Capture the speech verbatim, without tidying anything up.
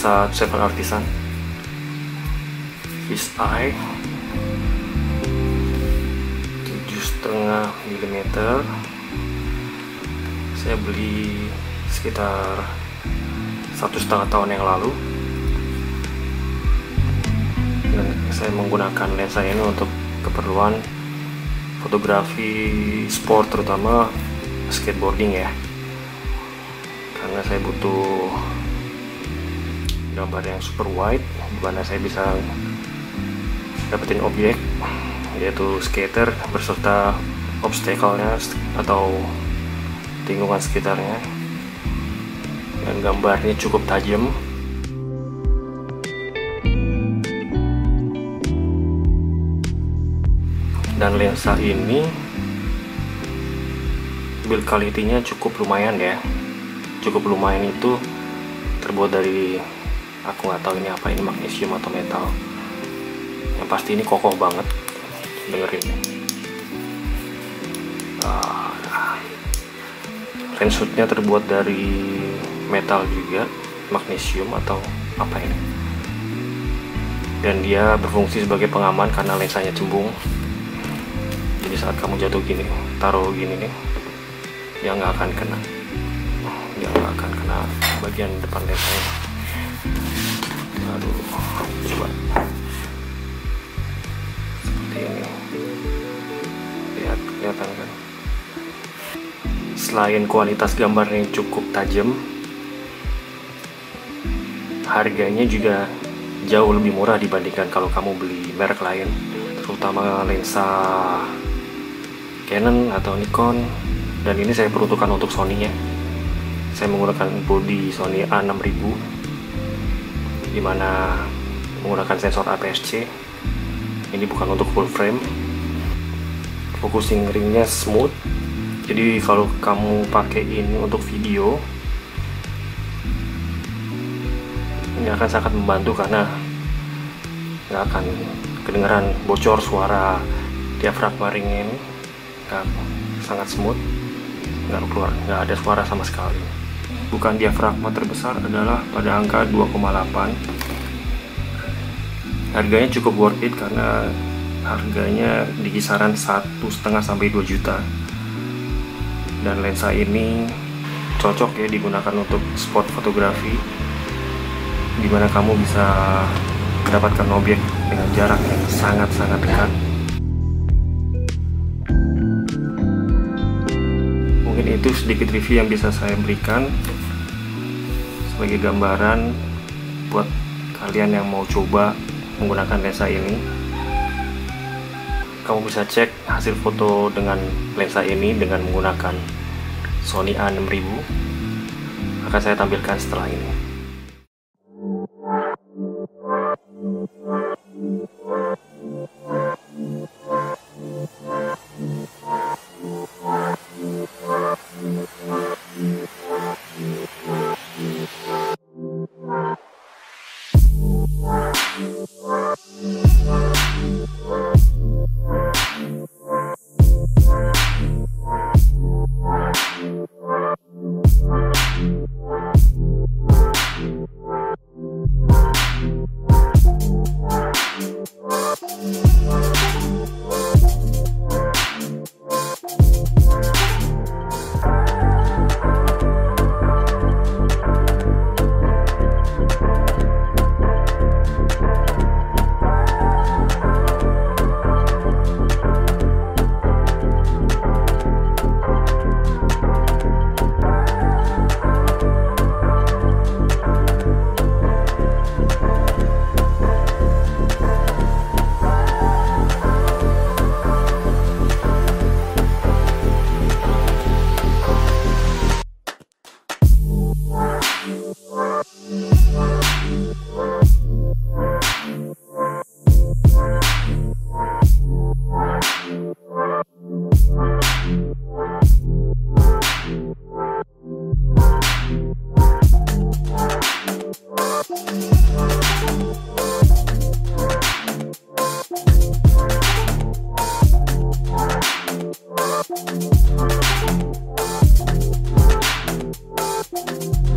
lensa Seven Artisan fish eye tujuh koma lima milimeter. Saya beli sekitar satu setengah tahun yang lalu, dan saya menggunakan lensa ini untuk keperluan fotografi sport, terutama skateboarding ya, karena saya butuh gambar yang super wide di mana saya bisa dapetin objek, yaitu skater berserta obstacle-nya atau lingkungan sekitarnya, dan gambarnya cukup tajam. Dan lensa ini build quality-nya cukup lumayan ya, cukup lumayan itu terbuat dari, aku nggak tahu ini apa, ini magnesium atau metal. Yang pasti ini kokoh banget, dengerin. Uh, Lenshootnya terbuat dari metal juga, magnesium atau apa ini, dan dia berfungsi sebagai pengaman karena lensanya cembung. Jadi saat kamu jatuh gini, taruh gini nih, dia nggak akan kena, dia nggak akan kena bagian depan lensanya. Aduh, coba seperti ini, lihat, kelihatan kan? Selain kualitas gambarnya yang cukup tajam, harganya juga jauh lebih murah dibandingkan kalau kamu beli merek lain, terutama lensa Canon atau Nikon. Dan ini saya peruntukkan untuk Sony-nya. Saya menggunakan body Sony A enam ribu, dimana menggunakan sensor A P S C. Ini bukan untuk full frame. Focusing ringnya smooth. Jadi kalau kamu pakai ini untuk video, ini akan sangat membantu karena nggak akan kedengaran bocor suara diafragma ringnya ini, nggak, sangat smooth, nggak keluar, nggak ada suara sama sekali. Bukan diafragma terbesar adalah pada angka dua koma delapan. Harganya cukup worth it karena harganya di kisaran satu setengah sampai dua juta. Dan lensa ini cocok ya digunakan untuk sport fotografi, dimana kamu bisa mendapatkan objek dengan jarak yang sangat-sangat dekat. Mungkin itu sedikit review yang bisa saya berikan sebagai gambaran buat kalian yang mau coba menggunakan lensa ini. Kamu bisa cek hasil foto dengan lensa ini dengan menggunakan Sony A enam ribu. Akan saya tampilkan setelah ini. Thank you.